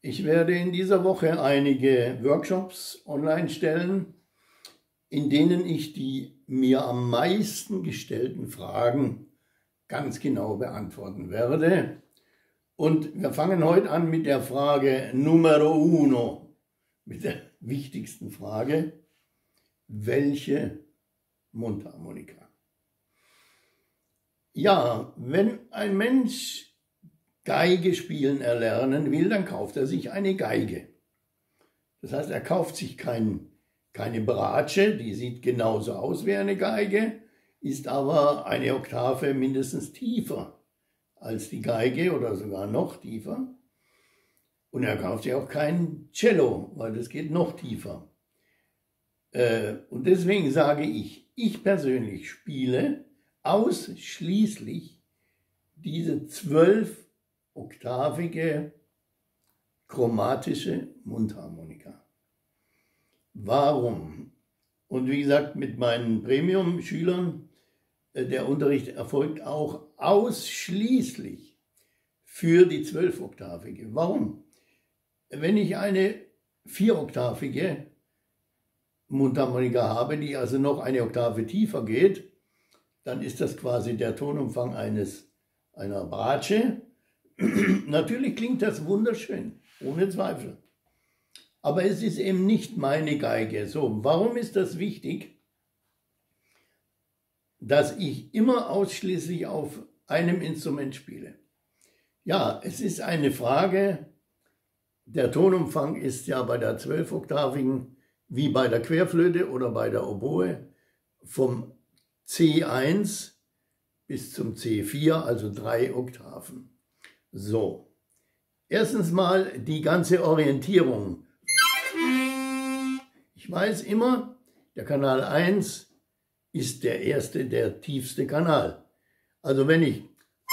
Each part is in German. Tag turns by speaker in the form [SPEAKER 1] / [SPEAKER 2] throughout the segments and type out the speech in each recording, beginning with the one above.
[SPEAKER 1] Ich werde in dieser Woche einige Workshops online stellen, in denen ich die mir am meisten gestellten Fragen ganz genau beantworten werde. Und wir fangen heute an mit der Frage Numero uno, mit der wichtigsten Frage: Welche Mundharmonika? Ja, wenn ein Mensch Geige spielen erlernen will, dann kauft er sich eine Geige. Das heißt, er kauft sich keine Bratsche, die sieht genauso aus wie eine Geige, ist aber eine Oktave mindestens tiefer als die Geige oder sogar noch tiefer. Und er kauft sich auch kein Cello, weil das geht noch tiefer. Und deswegen sage ich persönlich spiele ausschließlich diese 12-oktavige chromatische Mundharmonika. Warum? Und wie gesagt, mit meinen Premium-Schülern, der Unterricht erfolgt auch ausschließlich für die 12-oktavige. Warum? Wenn ich eine 4-oktavige Mundharmonika habe, die also noch eine Oktave tiefer geht, dann ist das quasi der Tonumfang einer Bratsche. Natürlich klingt das wunderschön, ohne Zweifel. Aber es ist eben nicht meine Geige. So, warum ist das wichtig, dass ich immer ausschließlich auf einem Instrument spiele? Ja, es ist eine Frage, der Tonumfang ist ja bei der 12-oktavigen wie bei der Querflöte oder bei der Oboe vom C1 bis zum C4, also 3 Oktaven. So, erstens mal die ganze Orientierung. Ich weiß immer, der Kanal 1 ist der erste, der tiefste Kanal. Also wenn ich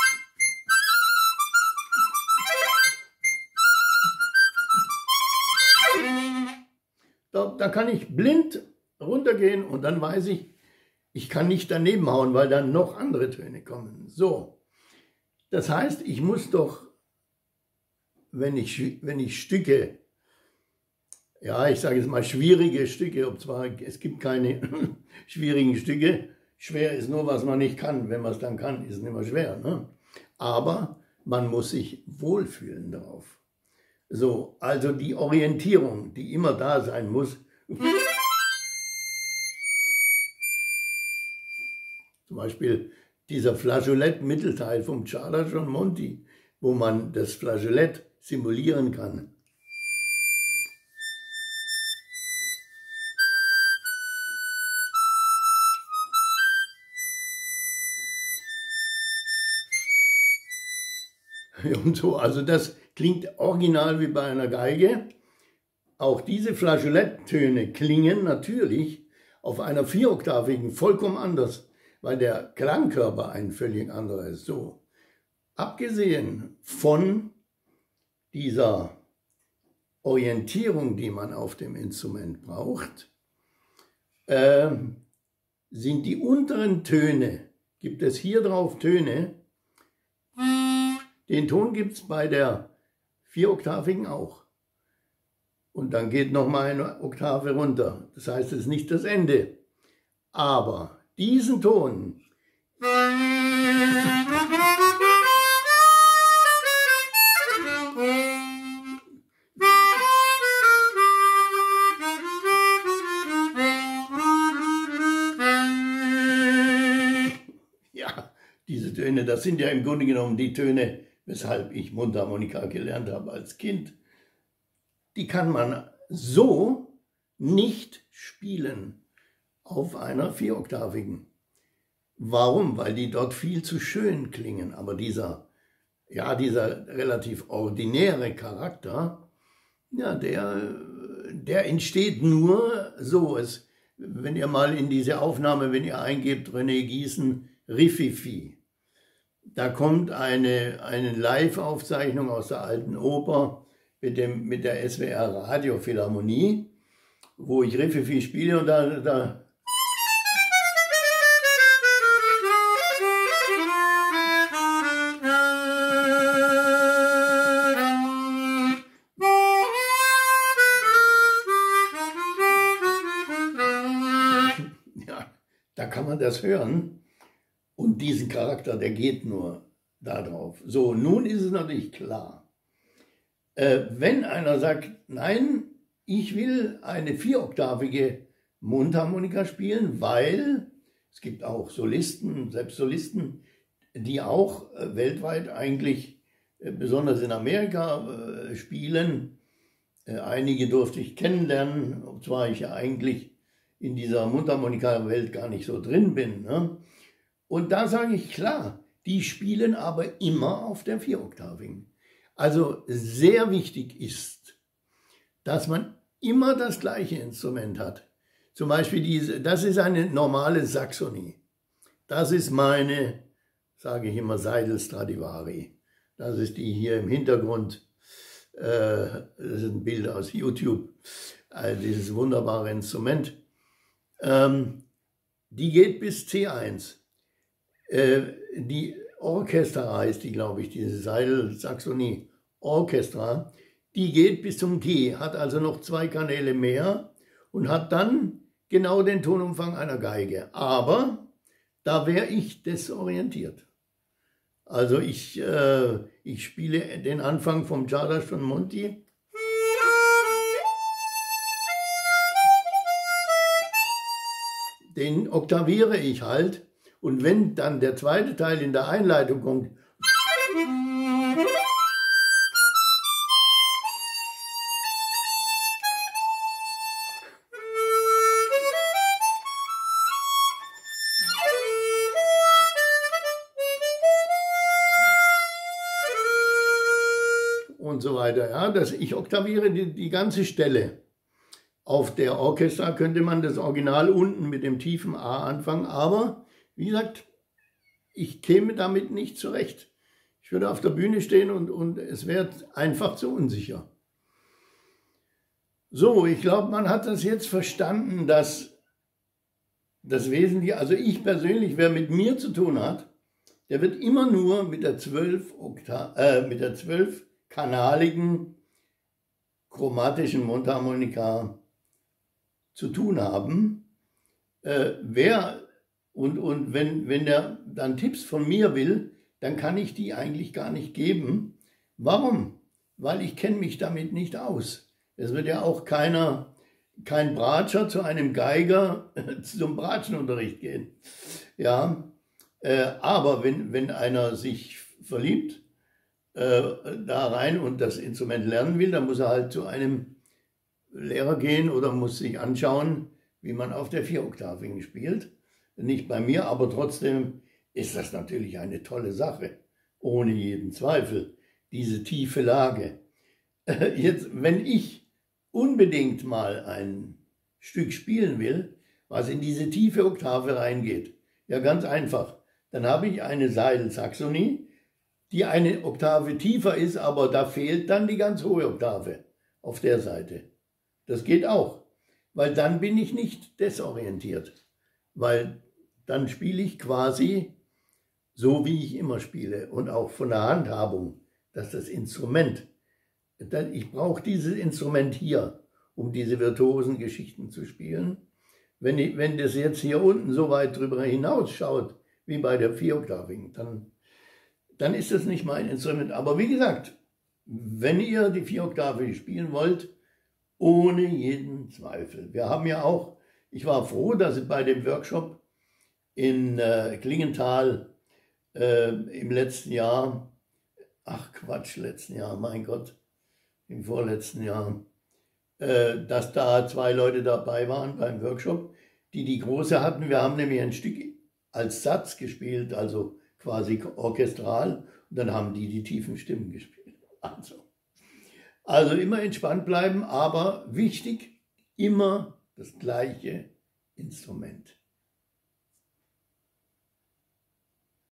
[SPEAKER 1] da kann ich blind runtergehen und dann weiß ich kann nicht daneben hauen, weil dann noch andere Töne kommen. So, das heißt, ich muss doch, wenn ich Stücke, ja, ich sage jetzt mal schwierige Stücke, ob zwar es gibt keine schwierigen Stücke, schwer ist nur, was man nicht kann. Wenn man es dann kann, ist es nicht mehr schwer, ne? Aber man muss sich wohlfühlen darauf. So, also die Orientierung, die immer da sein muss. Zum Beispiel dieser Flageolett-Mittelteil vom Ciarda Monti, wo man das Flageolett simulieren kann. Und so, also das klingt original wie bei einer Geige. Auch diese Flageoletttöne klingen natürlich auf einer 4-oktavigen vollkommen anders, weil der Klangkörper ein völlig anderer ist. So, abgesehen von dieser Orientierung, die man auf dem Instrument braucht, sind die unteren Töne, gibt es hier drauf Töne, den Ton gibt es bei der 4-oktavigen auch. Und dann geht nochmal eine Oktave runter. Das heißt, es ist nicht das Ende. Aber diesen Ton, ja, diese Töne, das sind ja im Grunde genommen die Töne, weshalb ich Mundharmonika gelernt habe als Kind. Die kann man so nicht spielen auf einer 4-oktavigen. Warum? Weil die dort viel zu schön klingen. Aber dieser relativ ordinäre Charakter, ja, der entsteht nur so. Wenn ihr mal in diese Aufnahme, wenn ihr eingebt, René Gießen, Riffifi, da kommt eine Live-Aufzeichnung aus der alten Oper mit der SWR Radiophilharmonie, wo ich Riffifi spiele und da man das hören und diesen Charakter, der geht nur darauf. So, nun ist es natürlich klar, wenn einer sagt, nein, ich will eine vieroktavige Mundharmonika spielen, weil es gibt auch Solisten, selbst Solisten, die auch weltweit eigentlich, besonders in Amerika, spielen. Einige durfte ich kennenlernen, obwohl ich ja eigentlich in dieser Mundharmonika-Welt gar nicht so drin bin. Ne? Und da sage ich klar, die spielen aber immer auf der vieroktavigen. Also sehr wichtig ist, dass man immer das gleiche Instrument hat. Zum Beispiel das ist eine normale Saxonie. Das ist meine, sage ich immer, Seidel Stradivari. Das ist die hier im Hintergrund. Das ist ein Bild aus YouTube. Dieses wunderbare Instrument. Die geht bis C1. Die Orchestra heißt die, glaube ich, diese Seidel Saxonie Orchestra. Die geht bis zum G, hat also noch 2 Kanäle mehr und hat dann genau den Tonumfang einer Geige. Aber da wäre ich desorientiert. Also ich spiele den Anfang vom Czardas von Monti. Den oktaviere ich halt. Und wenn dann der zweite Teil in der Einleitung kommt, und so weiter, ja, ich oktaviere die ganze Stelle. Auf der Orchestra könnte man das Original unten mit dem tiefen A anfangen, aber wie gesagt, ich käme damit nicht zurecht. Ich würde auf der Bühne stehen und es wäre einfach zu unsicher. So, ich glaube, man hat das jetzt verstanden, dass das Wesentliche, also ich persönlich, wer mit mir zu tun hat, der wird immer nur mit der 12-kanaligen chromatischen Mundharmonika zu tun haben. Wenn der dann Tipps von mir will, dann kann ich die eigentlich gar nicht geben. Warum? Weil ich kenne mich damit nicht aus. Es wird ja auch kein Bratscher zu einem Geiger zum Bratschenunterricht gehen. Ja, aber wenn einer sich verliebt da rein und das Instrument lernen will, dann muss er halt zu einem Lehrer gehen oder muss sich anschauen, wie man auf der vieroktavigen spielt. Nicht bei mir, aber trotzdem ist das natürlich eine tolle Sache, ohne jeden Zweifel, diese tiefe Lage. Jetzt, wenn ich unbedingt mal ein Stück spielen will, was in diese tiefe Oktave reingeht, ja ganz einfach, dann habe ich eine Seidel-Saxonie, die eine Oktave tiefer ist, aber da fehlt dann die ganz hohe Oktave auf der Seite. Das geht auch, weil dann bin ich nicht desorientiert, weil dann spiele ich quasi so, wie ich immer spiele und auch von der Handhabung, dass das Instrument, ich brauche dieses Instrument hier, um diese virtuosen Geschichten zu spielen. Wenn das jetzt hier unten so weit drüber hinausschaut, wie bei der vieroktavigen, dann ist das nicht mein Instrument. Aber wie gesagt, wenn ihr die vieroktavige spielen wollt, ohne jeden Zweifel. Wir haben ja auch, ich war froh, dass ich bei dem Workshop in Klingenthal im letzten Jahr, letzten Jahr, mein Gott, im vorletzten Jahr, dass da 2 Leute dabei waren beim Workshop, die große hatten. Wir haben nämlich ein Stück als Satz gespielt, also quasi orchestral, und dann haben die tiefen Stimmen gespielt. Also immer entspannt bleiben, aber wichtig, immer das gleiche Instrument.